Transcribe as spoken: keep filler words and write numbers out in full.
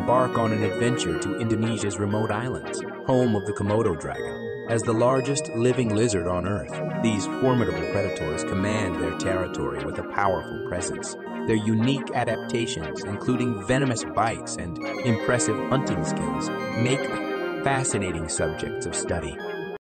embark on an adventure to Indonesia's remote islands, home of the Komodo Dragon. As the largest living lizard on Earth, these formidable predators command their territory with a powerful presence. Their unique adaptations, including venomous bites and impressive hunting skills, make them fascinating subjects of study.